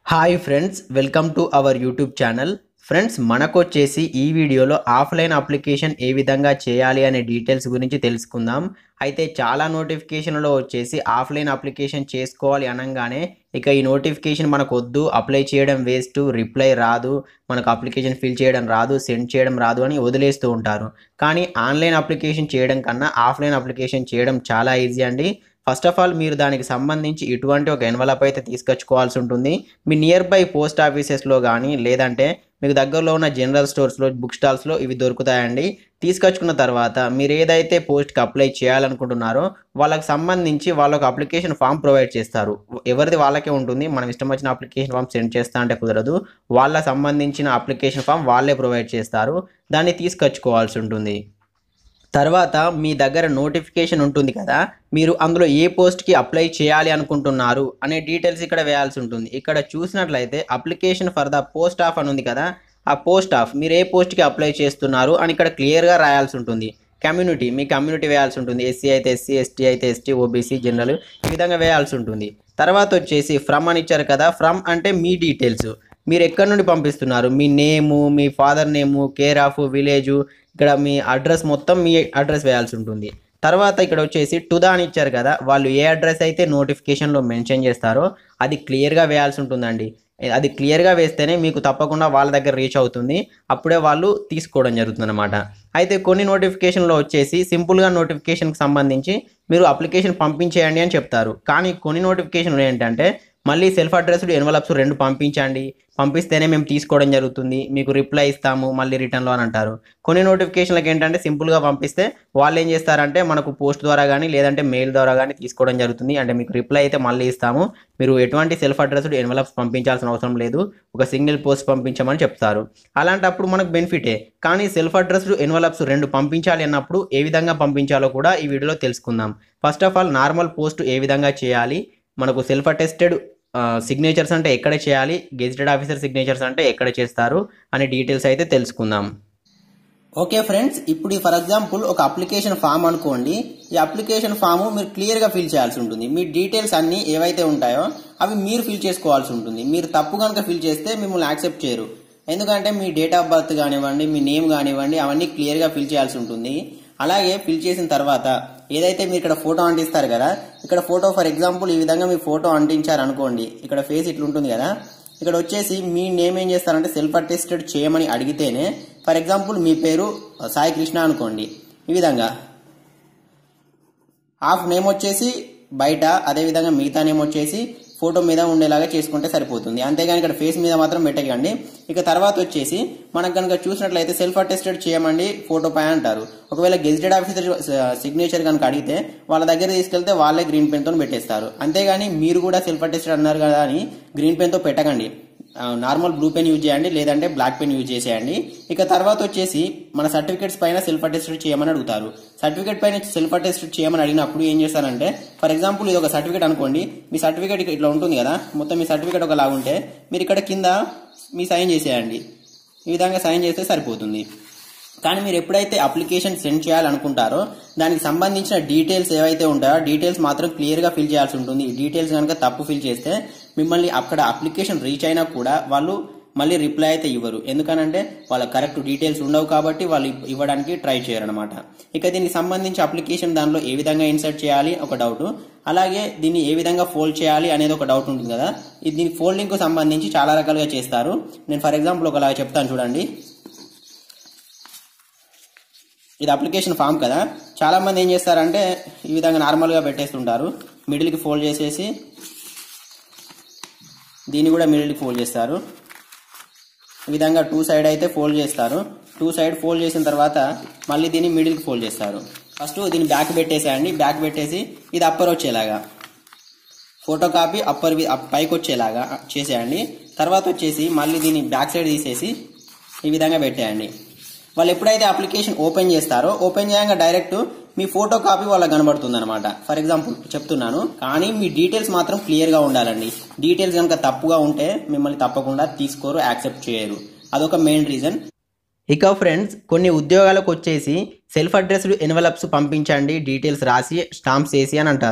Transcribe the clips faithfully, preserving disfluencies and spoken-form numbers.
Hi friends, welcome to our YouTube channel. Friends, మనకొచ్చేసి ఈ వీడియోలో ఆఫ్లైన్ అప్లికేషన్ ఏ విధంగా చేయాలి అనే డీటెయిల్స్ గురించి తెలుసుకుందాం. అయితే చాలా నోటిఫికేషన్లో వచ్చేసి ఆఫ్లైన్ అప్లికేషన్ చేసుకోవాలి అనగానే ఇక ఈ నోటిఫికేషన్ మనకు వద్దు, అప్లై చేయడం వేస్ట్, రిప్లై రాదు, మనకు అప్లికేషన్ ఫిల్ చేయడం రాదు, సెండ్ చేయడం రాదు అని వదిలేస్తూ ఉంటారు. కానీ ఆన్లైన్ అప్లికేషన్ చేయడం కన్నా ఆఫ్లైన్ అప్లికేషన్ చేయడం చాలా ఈజీ అండి. ఫస్ట్ ఆఫ్ ఆల్ మీరు దానికి సంబంధించి ఇటువంటి ఒక ఎన్వలప్ అయితే తీసుకొచ్చుకోవాల్సి ఉంటుంది. మీ నియర్ బై పోస్ట్ ఆఫీసెస్లో కానీ లేదంటే మీకు దగ్గరలో ఉన్న జనరల్ స్టోర్స్లో, బుక్ స్టాల్స్లో ఇవి దొరుకుతాయండి. తీసుకొచ్చుకున్న తర్వాత మీరు ఏదైతే పోస్ట్కి అప్లై చేయాలనుకుంటున్నారో వాళ్ళకి సంబంధించి వాళ్ళకు అప్లికేషన్ ఫామ్ ప్రొవైడ్ చేస్తారు. ఎవరిది వాళ్ళకే ఉంటుంది. మనం ఇష్టం వచ్చిన అప్లికేషన్ ఫామ్ సెండ్ చేస్తా అంటే కుదరదు. వాళ్ళకి సంబంధించిన అప్లికేషన్ ఫామ్ వాళ్ళే ప్రొవైడ్ చేస్తారు. దాన్ని తీసుకొచ్చుకోవాల్సి ఉంటుంది. తర్వాత మీ దగ్గర నోటిఫికేషన్ ఉంటుంది కదా, మీరు అందులో ఏ పోస్ట్కి అప్లై చేయాలి అనుకుంటున్నారు అనే డీటెయిల్స్ ఇక్కడ వేయాల్సి ఉంటుంది. ఇక్కడ చూసినట్లయితే application for the post of అని ఉంది కదా, ఆ పోస్ట్ ఆఫ్ మీరు ఏ పోస్ట్కి అప్లై చేస్తున్నారు అని ఇక్కడ క్లియర్గా రాయాల్సి ఉంటుంది. కమ్యూనిటీ మీ కమ్యూనిటీ వేయాల్సి ఉంటుంది. ఎస్సీ అయితే ఎస్సీ, ఎస్టీ అయితే ఎస్టీ, ఓబీసీ, జనరల్ ఈ విధంగా వేయాల్సి ఉంటుంది. తర్వాత వచ్చేసి ఫ్రమ్ అని ఇచ్చారు కదా, ఫ్రమ్ అంటే మీ డీటెయిల్స్, మీరు ఎక్కడి నుండి పంపిస్తున్నారు, మీ నేము, మీ father name, care of, village, ఇక్కడ మీ అడ్రస్ మొత్తం మీ అడ్రస్ వేయాల్సి ఉంటుంది. తర్వాత ఇక్కడ వచ్చేసి టు ద అని ఇచ్చారు కదా, వాళ్ళు ఏ అడ్రస్ అయితే నోటిఫికేషన్లో మెన్షన్ చేస్తారో అది క్లియర్గా వేయాల్సి ఉంటుందండి. అది క్లియర్గా వేస్తేనే మీకు తప్పకుండా వాళ్ళ దగ్గర రీచ్ అవుతుంది. అప్పుడే వాళ్ళు తీసుకోవడం జరుగుతుంది అనమాట. అయితే కొన్ని నోటిఫికేషన్లో వచ్చేసి సింపుల్గా నోటిఫికేషన్కి సంబంధించి మీరు అప్లికేషన్ పంపించేయండి అని చెప్తారు. కానీ కొన్ని నోటిఫికేషన్లు ఏంటంటే మళ్ళీ సెల్ఫ్ అడ్రస్డ్ ఎన్వలప్స్ రెండు పంపించండి, పంపిస్తేనే మేము తీసుకోవడం జరుగుతుంది, మీకు రిప్లై ఇస్తాము మళ్ళీ రిటర్న్లో అని అంటారు. కొన్ని నోటిఫికేషన్లకు ఏంటంటే సింపుల్గా పంపిస్తే వాళ్ళు ఏం చేస్తారంటే మనకు పోస్ట్ ద్వారా కానీ లేదంటే మెయిల్ ద్వారా కానీ తీసుకోవడం జరుగుతుంది. అంటే మీకు రిప్లై అయితే మళ్ళీ ఇస్తాము, మీరు ఎటువంటి సెల్ఫ్ అడ్రస్డ్ ఎన్వలప్స్ పంపించాల్సిన అవసరం లేదు, ఒక సింగిల్ పోస్ట్ పంపించమని చెప్తారు. అలాంటప్పుడు మనకు బెనిఫిటే. కానీ సెల్ఫ్ అడ్రస్డ్ ఎన్వలప్స్ రెండు పంపించాలి అన్నప్పుడు ఏ విధంగా పంపించాలో కూడా ఈ వీడియోలో తెలుసుకుందాం. First of all normal post ఏ విధంగా చేయాలి, మనకు సెల్ఫ్ అటెస్టెడ్ సిగ్నేచర్స్ అంటే ఎక్కడ చేయాలి, గెజిటెడ్ ఆఫీసర్ సిగ్నేచర్స్ అంటే ఎక్కడ చేస్తారు అనే డీటెయిల్స్ అయితే తెలుసుకుందాం. ఓకే ఫ్రెండ్స్, ఇప్పుడు ఫర్ ఎగ్జాంపుల్ ఒక అప్లికేషన్ ఫామ్ అనుకోండి. ఈ అప్లికేషన్ ఫామ్ మీరు క్లియర్గా ఫిల్ చేయాల్సి ఉంటుంది. మీ డీటెయిల్స్ అన్నీ ఏవైతే ఉంటాయో అవి మీరు ఫిల్ చేసుకోవాల్సి ఉంటుంది. మీరు తప్పు కనుక ఫిల్ చేస్తే మిమ్మల్ని యాక్సెప్ట్ చేయరు. ఎందుకంటే మీ డేట్ ఆఫ్ బర్త్ కానివ్వండి, మీ నేమ్ కానివ్వండి, అవన్నీ క్లియర్గా ఫిల్ చేయాల్సి ఉంటుంది. అలాగే ఫిల్ చేసిన తర్వాత ఏదైతే మీరు ఇక్కడ ఫోటో అంటిస్తారు కదా, ఇక్కడ ఫోటో ఫర్ ఎగ్జాంపుల్ ఈ విధంగా మీ ఫోటో అంటించారు అనుకోండి. ఇక్కడ ఫేస్ ఇట్లా ఉంటుంది కదా, ఇక్కడ వచ్చేసి మీ నేమ్ ఏం చేస్తారంటే సెల్ఫ్ అటెస్టెడ్ చేయమని అడిగితేనే, ఫర్ ఎగ్జాంపుల్ మీ పేరు సాయి కృష్ణ అనుకోండి, ఈ విధంగా హాఫ్ నేమ్ వచ్చేసి బయట, అదేవిధంగా మిగతా నేమ్ వచ్చేసి ఫోటో మీద ఉండేలాగా చేసుకుంటే సరిపోతుంది. అంతేగాని ఇక్కడ ఫేస్ మీద మాత్రం పెట్టకండి. ఇక తర్వాత వచ్చేసి మనకు కనుక చూసినట్లయితే సెల్ఫ్ అటెస్టెడ్ చేయమండి ఫోటో పై అంటారు. ఒకవేళ గెజిటెడ్ ఆఫీసర్ సిగ్నేచర్ కనుక అడిగితే వాళ్ళ దగ్గర తీసుకెళ్తే వాళ్ళే గ్రీన్ పెన్ తో పెట్టేస్తారు. అంతేగాని మీరు కూడా సెల్ఫ్ అటెస్టెడ్ అన్నారు కదా అని గ్రీన్ పెన్ తో పెట్టకండి. నార్మల్ బ్లూ పెన్ యూజ్ చేయండి, లేదంటే బ్లాక్ పెన్ యూజ్ చేసేయండి. ఇక తర్వాత వచ్చేసి మన సర్టిఫికేట్స్ పైన సెల్ఫ్ అటెస్టెడ్ చేయమని అడుగుతారు. సర్టిఫికేట్ పైన సెల్ఫ్ అటెస్టెడ్ చేయమని అడిగినప్పుడు ఏం చేస్తారంటే, ఫర్ ఎగ్జాంపుల్ ఇది ఒక సర్టిఫికేట్ అనుకోండి. మీ సర్టిఫికేట్ ఇట్లా ఉంటుంది కదా, మొత్తం మీ సర్టిఫికేట్ ఒకలాగా ఉంటే మీరు ఇక్కడ కింద మీ సైన్ చేసేయండి. ఈ విధంగా సైన్ చేస్తే సరిపోతుంది. కానీ మీరు ఎప్పుడైతే అప్లికేషన్ సెండ్ చేయాలనుకుంటారో దానికి సంబంధించిన డీటెయిల్స్ ఏవైతే ఉంటాయో డీటెయిల్స్ మాత్రం క్లియర్గా ఫిల్ చేయాల్సి ఉంటుంది. ఈ డీటెయిల్స్ కనుక తప్పు ఫిల్ చేస్తే మిమ్మల్ని అక్కడ అప్లికేషన్ రీచ్ అయినా కూడా వాళ్ళు మళ్ళీ రిప్లై అయితే ఇవ్వరు. ఎందుకనంటే వాళ్ళ కరెక్ట్ డీటెయిల్స్ ఉండవు కాబట్టి వాళ్ళు ఇవ్వడానికి ట్రై చేయరు అనమాట. ఇక దీనికి సంబంధించి అప్లికేషన్ దానిలో ఏ విధంగా ఇన్సర్ట్ చేయాలి ఒక డౌట్, అలాగే దీన్ని ఏ విధంగా ఫోల్డ్ చేయాలి అనేది ఒక డౌట్ ఉంటుంది కదా. దీని ఫోల్డింగ్ కు సంబంధించి చాలా రకాలుగా చేస్తారు. నేను ఫర్ ఎగ్జాంపుల్ ఒకలాగా చెప్తాను చూడండి. ఇది అప్లికేషన్ ఫామ్ కదా, చాలా మంది ఏం చేస్తారంటే ఈ విధంగా నార్మల్గా పెట్టేస్తుంటారు. మిడిల్కి ఫోల్డ్ చేసేసి దీన్ని కూడా మిడిల్కి ఫోల్డ్ చేస్తారు. ఈ విధంగా టూ సైడ్ అయితే ఫోల్డ్ చేస్తారు. టూ సైడ్ ఫోల్డ్ చేసిన తర్వాత మళ్ళీ దీన్ని మిడిల్కి ఫోల్డ్ చేస్తారు. ఫస్ట్ దీన్ని బ్యాక్ పెట్టేసేయండి. బ్యాక్ పెట్టేసి ఇది అప్పర్ వచ్చేలాగా ఫోటో కాపీ అప్పర్ పైకి వచ్చేలాగా చేసేయండి. తర్వాత వచ్చేసి మళ్ళీ దీన్ని బ్యాక్ సైడ్ తీసేసి ఈ విధంగా పెట్టేయండి. వాళ్ళు ఎప్పుడైతే అప్లికేషన్ ఓపెన్ చేస్తారో ఓపెన్ చేయగా డైరెక్ట్ మీ ఫోటో కాపీ వాళ్ళకి కనబడుతుంది అనమాట. ఫర్ ఎగ్జాంపుల్ చెప్తున్నాను, కానీ మీ డీటెయిల్స్ మాత్రం క్లియర్ గా ఉండాలండి. డీటెయిల్స్ కనుక తప్పుగా ఉంటే మిమ్మల్ని తప్పకుండా తీసుకోరు, యాక్సెప్ట్ చేయరు. అదొక మెయిన్ రీజన్. ఇక ఫ్రెండ్స్, కొన్ని ఉద్యోగాలకు వచ్చేసి సెల్ఫ్ అడ్రస్డ్ ఎన్వలప్స్ పంపించండి డీటెయిల్స్ రాసి స్టాంప్స్ వేసి అని అంటారు.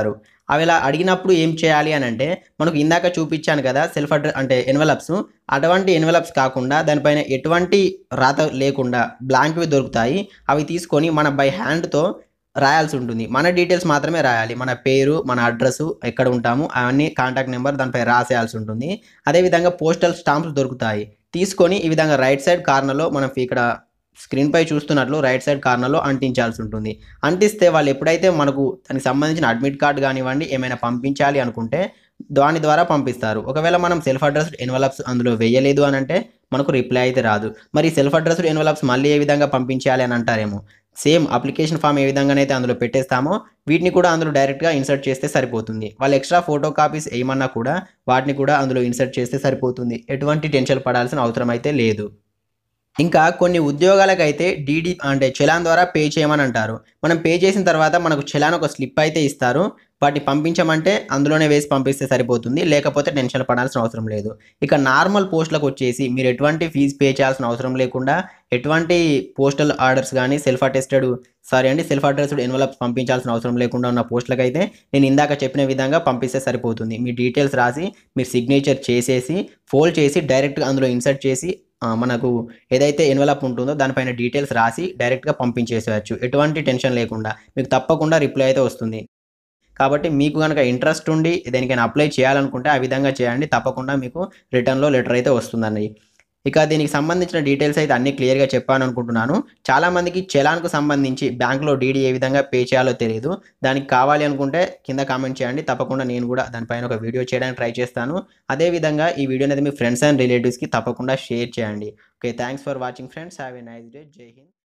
అవి ఇలా అడిగినప్పుడు ఏం చేయాలి అని అంటే మనకు ఇందాక చూపించాను కదా సెల్ఫ్ అడ్రస్ అంటే ఎన్వలప్స్, అటువంటి ఎన్వలప్స్ కాకుండా దానిపైన ఎటువంటి రాత లేకుండా బ్లాంక్వి దొరుకుతాయి. అవి తీసుకొని మన బై హ్యాండ్తో రాయాల్సి ఉంటుంది. మన డీటెయిల్స్ మాత్రమే రాయాలి. మన పేరు, మన అడ్రస్, ఎక్కడ ఉంటాము అవన్నీ, కాంటాక్ట్ నెంబర్ దానిపై రాసేయాల్సి ఉంటుంది. అదేవిధంగా పోస్టల్ స్టాంప్స్ దొరుకుతాయి. తీసుకొని ఈ విధంగా రైట్ సైడ్ కార్నర్లో మనం ఇక్కడ స్క్రీన్పై చూస్తున్నట్లు రైట్ సైడ్ కార్నర్లో అంటించాల్సి ఉంటుంది. అంటిస్తే వాళ్ళు ఎప్పుడైతే మనకు దానికి సంబంధించిన అడ్మిట్ కార్డ్ కానివ్వండి ఏమైనా పంపించాలి అనుకుంటే దాని ద్వారా పంపిస్తారు. ఒకవేళ మనం సెల్ఫ్ అడ్రస్డ్ ఎన్వలప్స్ అందులో వేయలేదు అని అంటే మనకు రిప్లై అయితే రాదు. మరి సెల్ఫ్ అడ్రస్డ్ ఎన్వలప్స్ మళ్ళీ ఏ విధంగా పంపించాలి అని అంటారేమో, సేమ్ అప్లికేషన్ ఫామ్ ఏ విధంగానైతే అందులో పెట్టేస్తామో వీటిని కూడా అందులో డైరెక్ట్గా ఇన్సర్ట్ చేస్తే సరిపోతుంది. వాళ్ళు ఎక్స్ట్రా ఫోటో కాపీస్ ఏమన్నా కూడా వాటిని కూడా అందులో ఇన్సర్ట్ చేస్తే సరిపోతుంది. ఎటువంటి టెన్షన్ పడాల్సిన అవసరం అయితే లేదు. ఇంకా కొన్ని ఉద్యోగాలకైతే డీడీ అంటే చలాన్ ద్వారా పే చేయమని అంటారు. మనం పే చేసిన తర్వాత మనకు చలాన్ ఒక స్లిప్ అయితే ఇస్తారు. వాటిని పంపించమంటే అందులోనే వేసి పంపిస్తే సరిపోతుంది. లేకపోతే టెన్షన్ పడాల్సిన అవసరం లేదు. ఇక నార్మల్ పోస్టులకు వచ్చేసి మీరు ఎటువంటి ఫీజు పే చేయాల్సిన అవసరం లేకుండా ఎటువంటి పోస్టల్ ఆర్డర్స్ కానీ సెల్ఫ్ అటెస్టెడ్ సారీ అండి సెల్ఫ్ అడ్రస్డ్ ఎన్వలప్స్ పంపించాల్సిన అవసరం లేకుండా ఉన్న పోస్టులకైతే నేను ఇందాక చెప్పిన విధంగా పంపిస్తే సరిపోతుంది. మీ డీటెయిల్స్ రాసి మీరు సిగ్నేచర్ చేసేసి ఫోల్డ్ చేసి డైరెక్ట్గా అందులో ఇన్సర్ట్ చేసి మనకు ఏదైతే ఎన్వలప్ ఉంటుందో దానిపైన డీటెయిల్స్ రాసి డైరెక్ట్గా పంపించేసేయచ్చు. ఎటువంటి టెన్షన్ లేకుండా మీకు తప్పకుండా రిప్లై అయితే వస్తుంది. కాబట్టి మీకు కనుక ఇంట్రెస్ట్ ఉండి దేనికైనా అప్లై చేయాలనుకుంటే ఆ విధంగా చేయండి. తప్పకుండా మీకు రిటర్న్లో లెటర్ అయితే వస్తుందండి. ఇక దీనికి సంబంధించిన డీటెయిల్స్ అయితే అన్నీ క్లియర్గా చెప్పాను అనుకుంటున్నాను. చాలామందికి చలాన్కు సంబంధించి బ్యాంక్లో డీడీ ఏ విధంగా పే చేయాలో తెలియదు. దానికి కావాలి అనుకుంటే కింద కామెంట్ చేయండి. తప్పకుండా నేను కూడా దానిపైన ఒక వీడియో చేయడానికి ట్రై చేస్తాను. అదేవిధంగా ఈ వీడియో అనేది మీ ఫ్రెండ్స్ అండ్ రిలేటివ్స్కి తప్పకుండా షేర్ చేయండి. Okay, thanks for watching friends. Have a nice day. జై హింద్.